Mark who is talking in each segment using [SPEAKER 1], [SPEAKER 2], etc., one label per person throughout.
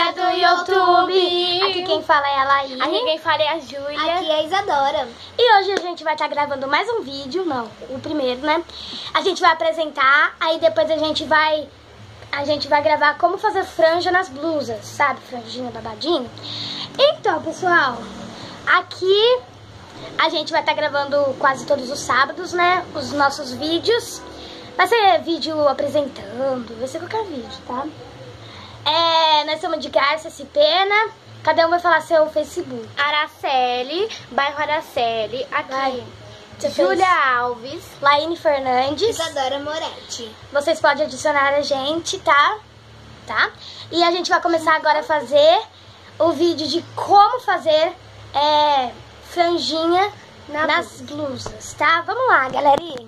[SPEAKER 1] galera do YouTube!
[SPEAKER 2] Aqui quem fala é a Laís.
[SPEAKER 1] Aqui quem fala é a Júlia.
[SPEAKER 3] Aqui é a Isadora.
[SPEAKER 2] E hoje a gente vai estar gravando mais um vídeo, não, o primeiro, né? A gente vai apresentar, aí depois a gente vai gravar como fazer franja nas blusas, sabe? Franjinha, babadinho. Então, pessoal, aqui a gente vai estar gravando quase todos os sábados, né? Os nossos vídeos. Vai ser vídeo apresentando, vai ser qualquer vídeo, tá? Nós somos de Garça, Pena. Cada um vai falar seu Facebook.
[SPEAKER 1] Araceli, bairro Araceli. Aqui,
[SPEAKER 2] Vai.
[SPEAKER 1] Júlia Alves.
[SPEAKER 2] Laine Fernandes.
[SPEAKER 3] Isadora Moretti.
[SPEAKER 2] Vocês podem adicionar a gente, tá? E a gente vai começar agora a fazer o vídeo de como fazer franjinha nas blusas, tá? Vamos lá, galerinha.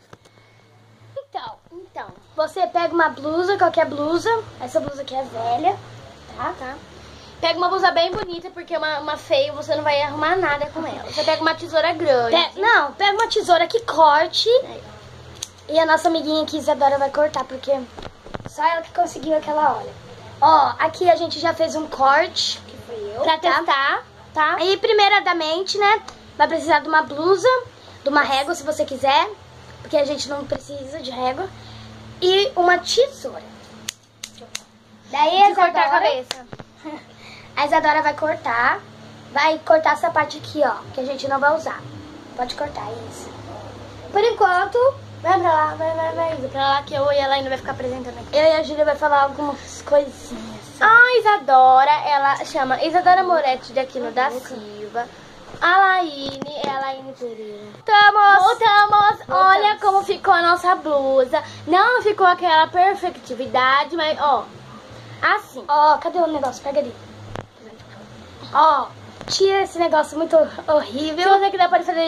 [SPEAKER 2] Então, você pega uma blusa, qualquer blusa. Essa blusa aqui é velha, tá?
[SPEAKER 1] Pega uma blusa bem bonita, porque uma feia você não vai arrumar nada com ela. Você pega uma tesoura grande.
[SPEAKER 2] Pega uma tesoura que corte. E a nossa amiguinha aqui, Isadora, vai cortar, porque só ela que conseguiu aquela hora. Ó, aqui a gente já fez um corte.
[SPEAKER 3] Que foi eu.
[SPEAKER 2] Pra testar, tá? E primeiramente, né, vai precisar de uma blusa, de uma régua, se você quiser. Porque a gente não precisa de régua. E uma tesoura. Daí
[SPEAKER 1] De cortar a cabeça.
[SPEAKER 2] A Isadora vai cortar essa parte aqui, ó, que a gente não vai usar. Pode cortar isso. Por enquanto, vai pra lá, vai.
[SPEAKER 1] Pra lá que eu e ela ainda vai ficar apresentando aqui.
[SPEAKER 2] Eu e a Júlia vai falar algumas coisinhas.
[SPEAKER 1] A Isadora, ela chama Isadora Moretti de Aquino da Silva. A Laine é a Laine Pereira. Voltamos! Olha como ficou a nossa blusa. Não ficou aquela perfectividade, mas ó, assim.
[SPEAKER 2] Ó, cadê o negócio? Pega ali. Ó, tira esse negócio muito horrível.
[SPEAKER 1] Se você quiser pode fazer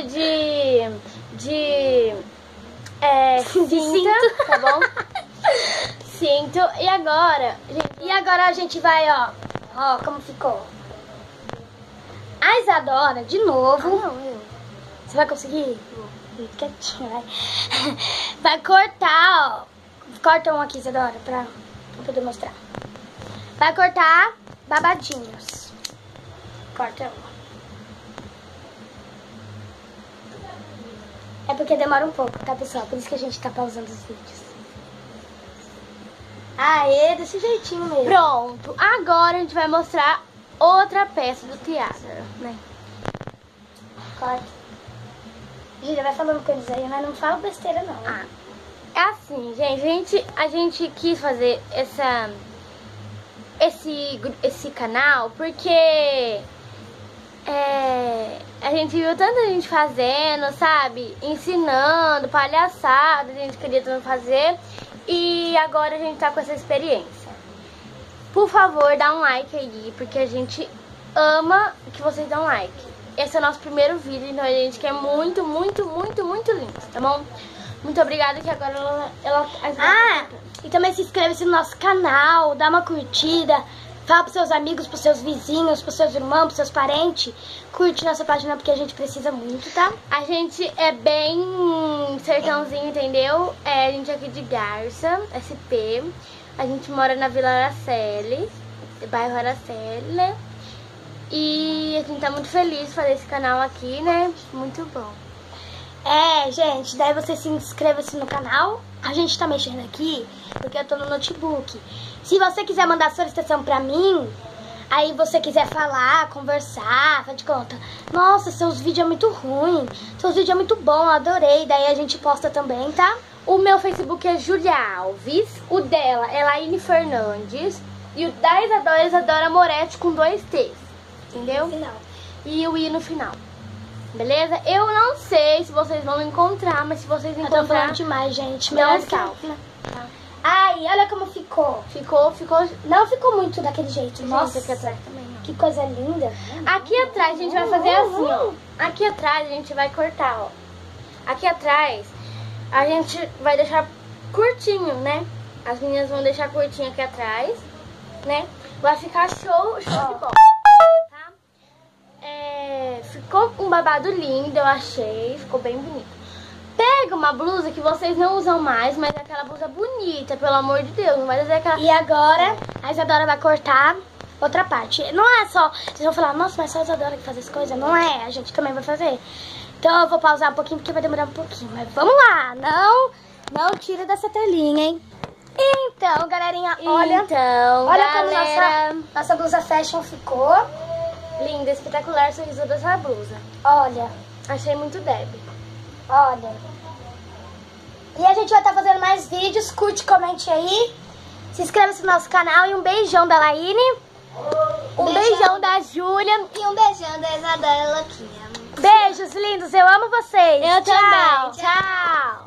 [SPEAKER 1] de cinta, tá bom? Cinto. E agora,
[SPEAKER 2] a gente vai, ó, como ficou. A Isadora, de novo. Você vai conseguir? Quietinha, vai. Vai cortar, ó. Corta um aqui, Isadora, pra poder mostrar. Vai cortar babadinhos. Corta uma. É porque demora um pouco, tá, pessoal? Por isso que a gente tá pausando os vídeos. Aê, desse jeitinho mesmo.
[SPEAKER 1] Pronto. Agora a gente vai mostrar outra peça do teatro, né?
[SPEAKER 2] Corta. Júlia, vai falando coisas aí, mas não fala besteira, não.
[SPEAKER 1] É assim, gente. A gente quis fazer esse canal porque a gente viu tanta gente fazendo, sabe? Ensinando, palhaçada, a gente queria tanto fazer. E agora a gente tá com essa experiência. Por favor, dá um like aí, porque a gente ama que vocês dão like. Esse é o nosso primeiro vídeo, então a gente quer muito lindo, tá bom? Muito obrigada, que agora ela
[SPEAKER 2] e também se inscreve no nosso canal, dá uma curtida, fala pros seus amigos, pros seus vizinhos, pros seus irmãos, pros seus parentes. Curte nossa página porque a gente precisa muito, tá?
[SPEAKER 1] A gente é bem sertãozinho, entendeu? A gente é aqui de Garça, SP. A gente mora na Vila Araceli, bairro Araceli, né? E a gente tá muito feliz de fazer esse canal aqui, né? Muito bom.
[SPEAKER 2] Gente, daí você se inscreva-se no canal. A gente tá mexendo aqui porque eu tô no notebook. Se você quiser mandar solicitação pra mim, aí você quiser falar, conversar, faz de conta, nossa, seus vídeos é muito ruim, seus vídeos é muito bom, adorei. Daí a gente posta também, tá?
[SPEAKER 1] O meu Facebook é Júlia Alves, o dela é Laine Fernandes e o da Isadora é Isadora Moretti com 2 T's, entendeu? E o I no final. Beleza? Eu não sei se vocês vão encontrar, mas se vocês
[SPEAKER 2] Eu tô
[SPEAKER 1] encontrar,
[SPEAKER 2] falando demais, gente.
[SPEAKER 1] não
[SPEAKER 2] Melhor
[SPEAKER 1] salve.
[SPEAKER 2] salve. Ai, olha como ficou.
[SPEAKER 1] Ficou.
[SPEAKER 2] Não ficou muito daquele jeito. Nossa,
[SPEAKER 1] aqui atrás também não.
[SPEAKER 2] que coisa linda.
[SPEAKER 1] Aqui atrás a gente vai fazer assim, ó. Aqui atrás a gente vai cortar, ó. Aqui atrás a gente vai deixar curtinho, né? As meninas vão deixar curtinho aqui atrás, né? Vai ficar show de bola, tá? Ficou um babado lindo, eu achei. Ficou bem bonito. Pega uma blusa que vocês não usam mais, mas é aquela blusa bonita, pelo amor de Deus. Não vai fazer aquela...
[SPEAKER 2] E agora a Isadora vai cortar outra parte. Não é só, vocês vão falar, nossa, mas só a Isadora que faz as coisas. Não é, a gente também vai fazer. Então eu vou pausar um pouquinho porque vai demorar um pouquinho. Mas vamos lá, não tira dessa telinha, hein? Então, galerinha, olha
[SPEAKER 1] galera,
[SPEAKER 2] como nossa blusa fashion ficou.
[SPEAKER 1] Linda, espetacular sorriso dessa blusa.
[SPEAKER 2] Olha,
[SPEAKER 1] Achei muito Deb.
[SPEAKER 2] olha. E a gente vai estar fazendo mais vídeos. Curte, comente aí. Se inscreva no nosso canal. E um beijão da Laine.
[SPEAKER 1] Um beijão da Júlia.
[SPEAKER 3] E um beijão da Isadora Louquinha.
[SPEAKER 2] Beijos lindos, eu amo vocês.
[SPEAKER 1] Eu
[SPEAKER 2] Tchau.
[SPEAKER 1] também. Tchau.